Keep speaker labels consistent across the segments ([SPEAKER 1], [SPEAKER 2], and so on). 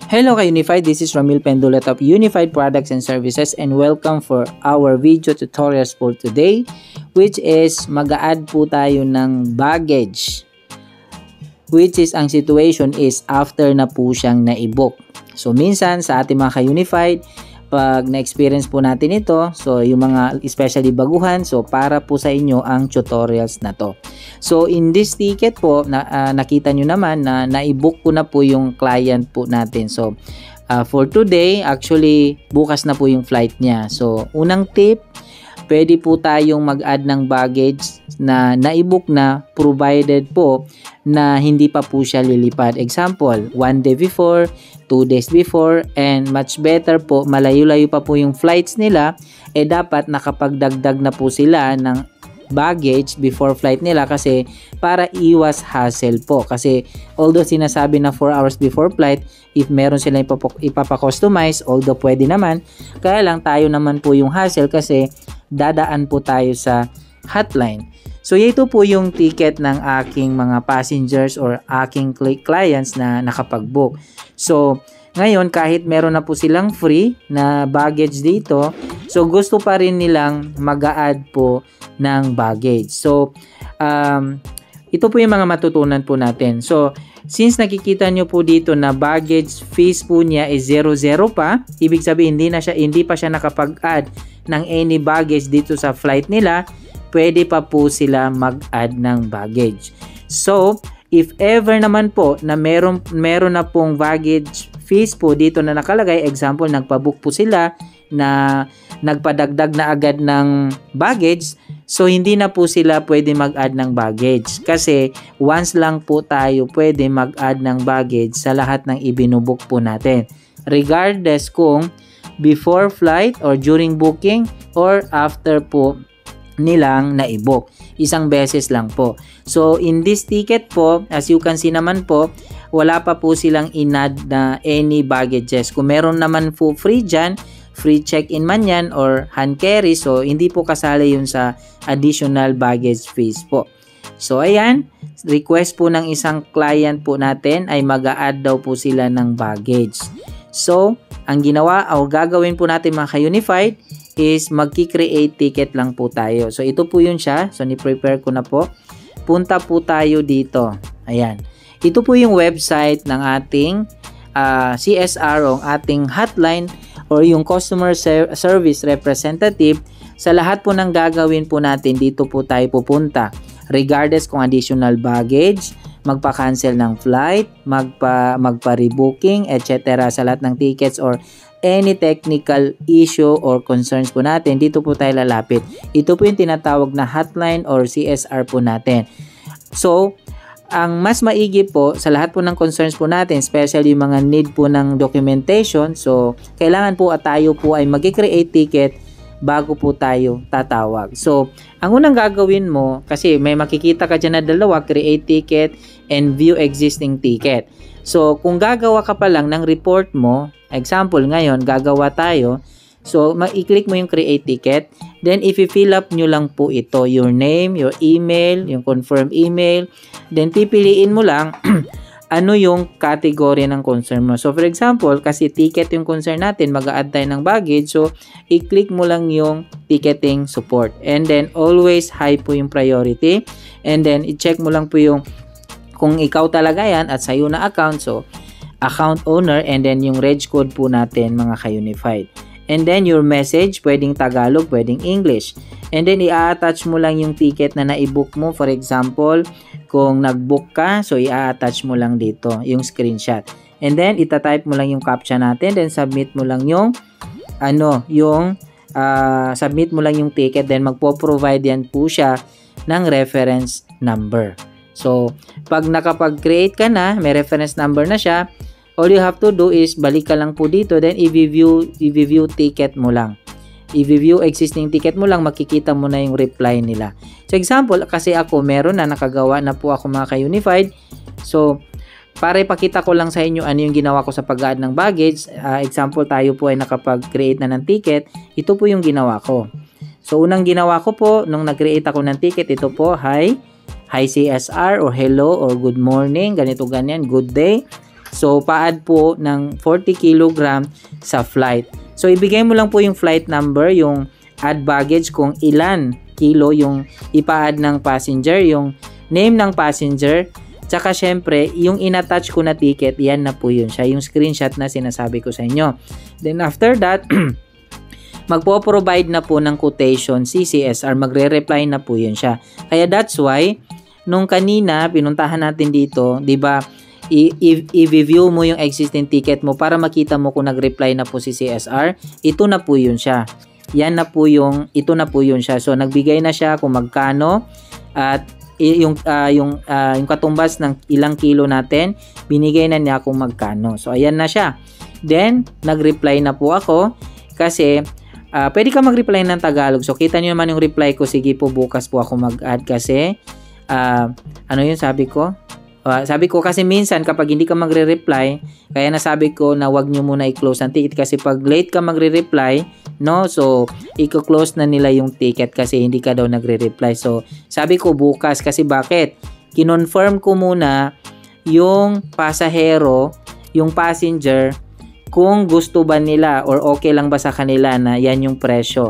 [SPEAKER 1] Hello ka-Unified, this is Ramil Pendulet of Unified Products and Services and welcome for our video tutorials for today, which is mag-a-add po tayo ng baggage, which is ang situation is after na po siyang na-book. So minsan sa ating mga ka-Unified, pag na-experience po natin ito, so yung mga especially baguhan, so para po sa inyo ang tutorials na to. So in this ticket po, nakita nyo naman na na-book ko na po yung client po natin. So for today, actually bukas na po yung flight niya. So unang tip, pwede po tayong mag-add ng baggage na na-book na provided po na hindi pa po siya lilipad. Example, 1 day before, 2 days before, and much better po, malayo-layo pa po yung flights nila, dapat nakapagdagdag na po sila ng baggage before flight nila kasi para iwas hassle po. Kasi although sinasabi na 4 hours before flight, if meron sila ipapakustomize, although pwede naman, kaya lang tayo naman po yung hassle kasi dadaan po tayo sa hotline. So ito po yung ticket ng aking mga passengers or aking clients na nakapag-book. So ngayon kahit meron na po silang free na baggage dito, so gusto pa rin nilang mag-a-add po ng baggage. So ito po yung mga matutunan po natin. So since nakikita nyo po dito na baggage fees po niya is 00 pa, ibig sabihin hindi pa siya nakapag-add ng any baggage dito sa flight nila, pwede pa po sila mag-add ng baggage. So, if ever naman po na meron na pong baggage fees po dito na nakalagay, example, nagpa-book po sila na nagpadagdag na agad ng baggage, so hindi na po sila pwede mag-add ng baggage. Kasi once lang po tayo pwede mag-add ng baggage sa lahat ng ibinubuk po natin. Regardless kung before flight or during booking or after po nilang na-book. Isang beses lang po. So, in this ticket po, as you can see naman po, wala pa po silang in-add na any baggages. Kung meron naman po free dyan, free check-in man yan or hand carry, so hindi po kasali yun sa additional baggage fees po. So, ayan, request po ng isang client po natin ay mag-a-add daw po sila ng baggage. So, ang ginawa o gagawin po natin mga ka-Unified is magki-create ticket lang po tayo. So ito po yun siya. So ni-prepare ko na po. Punta po tayo dito. Ayan. Ito po yung website ng ating CSR o ating hotline or yung customer service representative. Sa lahat po ng gagawin po natin, dito po tayo pupunta. Regardless kung additional baggage, magpa-cancel ng flight, magpa-rebooking, etc. sa lahat ng tickets or any technical issue or concerns po natin, dito po tayo lalapit. Ito po yung tinatawag na hotline or CSR po natin. So, ang mas maigi po sa lahat po ng concerns po natin, especially yung mga need po ng documentation, so kailangan po at tayo po ay mag-create ticket bago po tayo tatawag. So, ang unang gagawin mo, kasi may makikita ka dyan na dalawa, create ticket and view existing ticket. So, kung gagawa ka pa lang ng report mo, example ngayon, gagawa tayo, so i-click mo yung create ticket, then i-fill up nyo lang po ito, your name, your email, yung confirm email, then pipiliin mo lang ano yung category ng concern mo. So, for example, kasi ticket yung concern natin, mag-a-add tayo ng baggage. So, i-click mo lang yung ticketing support. And then, always high po yung priority. And then, i-check mo lang po yung kung ikaw talaga yan at sa'yo na account. So, account owner and then yung reg code po natin mga ka-Unified. And then, your message, pwedeng Tagalog, pwedeng English. And then, i-attach mo lang yung ticket na na-book mo. For example, kung nag-book ka, so i-attach mo lang dito yung screenshot. And then, itatype mo lang yung captcha natin. Then, submit mo lang yung submit mo lang yung ticket. Then, magpo-provide yan po siya ng reference number. So, pag nakapag-create ka na, may reference number na siya, all you have to do is balik ka lang po dito, then i-view ticket mo lang. I-view existing ticket mo lang, makikita mo na yung reply nila. So, example, kasi ako, meron na, nakagawa na po ako mga ka-Unified. So, para ipakita ko lang sa inyo ano yung ginawa ko sa pag-add ng baggage, example, tayo po ay nakapag-create na ng ticket, ito po yung ginawa ko. So, unang ginawa ko po, nung nag-create ako ng ticket, ito po, hi CSR or hello or good morning, ganito ganyan, good day. So, pa-add po ng 40 kg sa flight. So, ibigay mo lang po yung flight number, yung add baggage kung ilan kilo yung ipa-add ng passenger, yung name ng passenger, tsaka syempre, yung in-attach ko na ticket, yan na po yun siya, yung screenshot na sinasabi ko sa inyo. Then after that, magpo-provide na po ng quotation si CSR, magre-reply na po yun siya. Kaya that's why, nung kanina, pinuntahan natin dito, di ba, i-review mo yung existing ticket mo para makita mo kung nag-reply na po si CSR, ito na po yun siya. Ito na po yun siya. So, nagbigay na siya kung magkano at yung katumbas ng ilang kilo natin, binigay na niya kung magkano. So, ayan na siya. Then, nag-reply na po ako kasi pwede ka mag-reply ng Tagalog. So, kita niyo naman yung reply ko. Sige po, bukas po ako mag-add kasi ano yun sabi ko? Sabi ko kasi minsan kapag hindi ka magre-reply, kaya nasabi ko na wag nyo muna i-close ang ticket kasi pag late ka magre-reply, no? So, i-close na nila yung ticket kasi hindi ka daw nagre-reply. So, sabi ko bukas kasi bakit? Kinonfirm ko muna yung pasahero, yung passenger, kung gusto ba nila or okay lang ba sa kanila na yan yung presyo,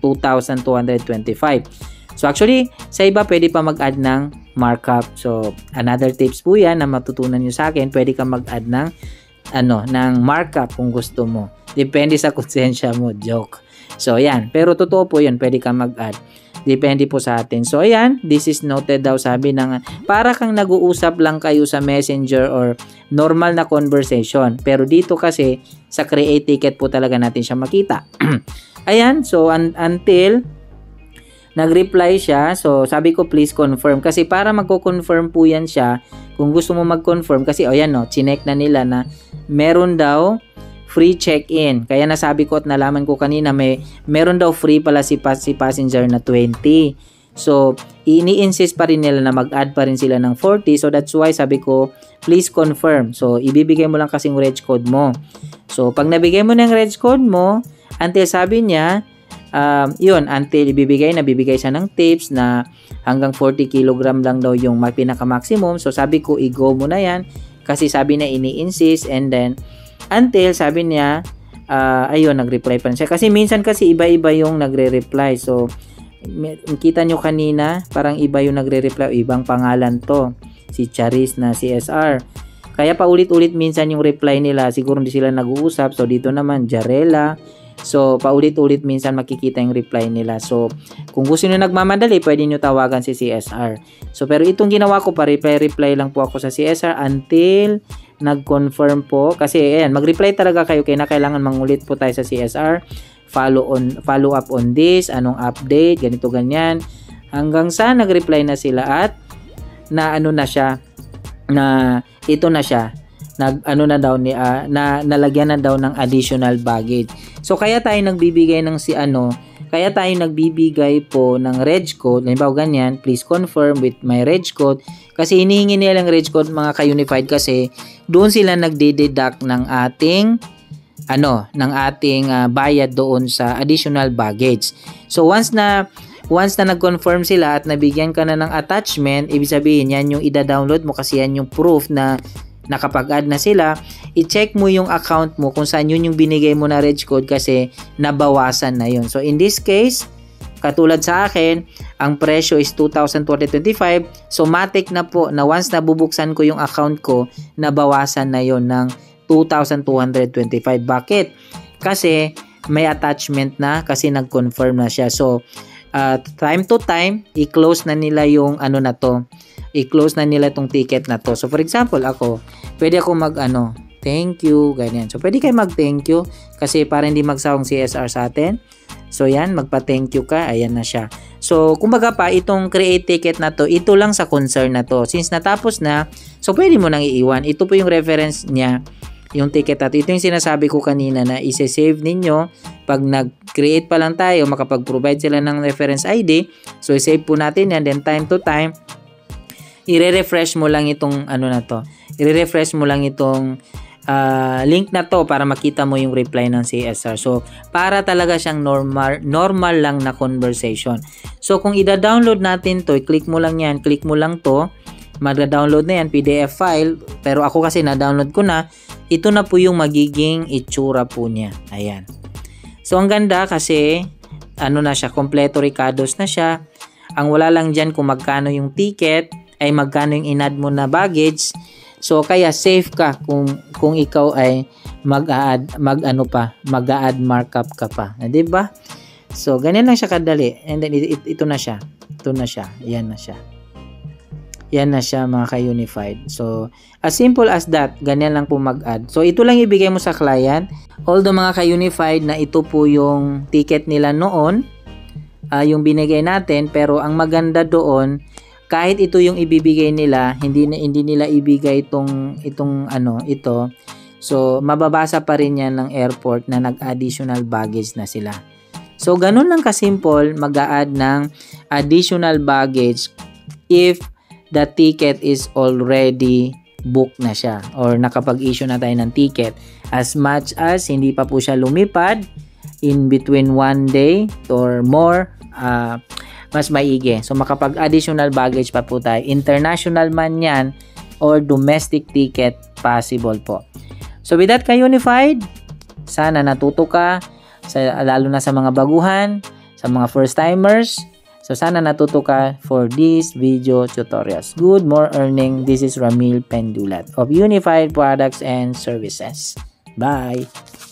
[SPEAKER 1] 2,225. So actually, sa iba pwede pa mag-add ng markup. So another tips po yan na matutunan nyo sa akin, pwede ka mag-add ng ng markup kung gusto mo. Depende sa konsensya mo, joke. So ayan, pero totoo po yun, pwede ka mag-add. Depende po sa atin. So ayan, this is noted daw, sabi ng para kang nag-uusap lang kayo sa messenger or normal na conversation. Pero dito kasi sa create ticket po talaga natin siya makita. Ayan, so until nag-reply siya. So, sabi ko please confirm. Kasi para magko-confirm po yan siya, kung gusto mo mag-confirm, kasi ayan no, chinek na nila na meron daw free check-in. Kaya nasabi ko at nalaman ko kanina, meron daw free pala si passenger na 20. So, ini-insist pa rin nila na mag-add pa rin sila ng 40. So, that's why sabi ko, please confirm. So, ibibigay mo lang kasing reg code mo. So, pag nabigay mo ng reg code mo, until sabi niya, until bibigay siya ng tips na hanggang 40 kg lang daw yung pinaka-maximum. So, sabi ko, i-go mo na yan. Kasi sabi na ini-insist. And then, until sabi niya, nag-reply pa rin siya. Kasi minsan kasi iba-iba yung nagre-reply. So, kita nyo kanina, parang iba yung nagre-reply. Ibang pangalan to. Si Charis na CSR. Kaya paulit-ulit minsan yung reply nila. Siguro hindi sila nag-uusap. So, dito naman, Jarela. So, paulit-ulit minsan makikita yung reply nila. So, kung gusto nyo nagmamadali, pwede nyo tawagan si CSR. So, pero itong ginawa ko pa, reply lang po ako sa CSR until nag-confirm po. Kasi, ayan, mag-reply talaga kayo. Kaya na kailangan mangulit po tayo sa CSR. Follow up on this. Anong update? Ganito, ganyan. Hanggang sa nag-reply na sila at na na siya, na ito na siya. Nalagyan na daw ng additional baggage. So, kaya tayo nagbibigay po ng reg code. Halimbawa ganyan, please confirm with my reg code. Kasi hinihingi nila ng reg code mga ka-unified kasi doon sila nagde-deduct ng ating bayad doon sa additional baggage. So, once na nag-confirm sila at nabigyan ka na ng attachment, ibig sabihin yan yung ida-download mo kasi yan yung proof na nakapag-add na sila, i-check mo yung account mo kung saan yun yung binigay mo na reg code kasi nabawasan na yun. So, in this case, katulad sa akin, ang presyo is 2,225. So, matik na po na once nabubuksan ko yung account ko, nabawasan na yun ng 2,225. Bakit? Kasi may attachment na kasi nag-confirm na siya. So, time to time, i-close na nila yung i-close na nila itong ticket na to. So, for example, pwede ako thank you, ganyan. So, pwede kayo mag-thank you kasi para hindi magsawang CSR sa atin. So, yan, magpa-thank you ka. Ayan na siya. So, kumbaga pa, itong create ticket na to, ito lang sa concern na to. Since natapos na, so, pwede mo nang iiwan. Ito po yung reference niya, yung ticket na to. Ito yung sinasabi ko kanina na isi-save ninyo. Pag nag-create pa lang tayo, makapag-provide sila ng reference ID. So, i-save po natin yan. Then, time to time, i-refresh mo lang itong i-refresh mo lang itong link na to para makita mo yung reply ng CSR. So, para talaga siyang normal lang na conversation. So, kung i-download natin to, i-click mo lang yan, click mo lang to, magda-download na yan, PDF file, pero ako kasi na-download ko na, ito na po yung magiging itsura po niya. Ayan. So, ang ganda kasi, ano na siya, kompleto Ricardos na siya. Ang wala lang dyan kung magkano yung ticket, ay magkano yung in-add mo na baggage. So, kaya safe ka kung ikaw ay mag-add markup ka pa. Diba? So, ganyan lang siya kadali. And then, ito na siya. Ito na siya. Yan na siya. Yan na siya mga ka-unified. So, as simple as that, ganyan lang po mag-add. So, ito lang ibigay mo sa client. Although mga ka-unified na ito po yung ticket nila noon, yung binigay natin, pero ang maganda doon, kahit ito yung ibibigay nila, hindi nila ibigay ito. So, mababasa pa rin yan ng airport na nag-additional baggage na sila. So, ganun lang kasimple mag-a-add ng additional baggage if the ticket is already booked na siya or nakapag-issue na tayo ng ticket. As much as hindi pa po siya lumipad in between 1 day or more, mas maigi. So, makapag-additional baggage pa po tayo. International man yan or domestic ticket, possible po. So, with that ka-unified, sana natuto ka, lalo na sa mga baguhan, sa mga first-timers. So, sana natuto ka for these video tutorials. Good, more earning. This is Ramil Pendulat of Unified Products and Services. Bye!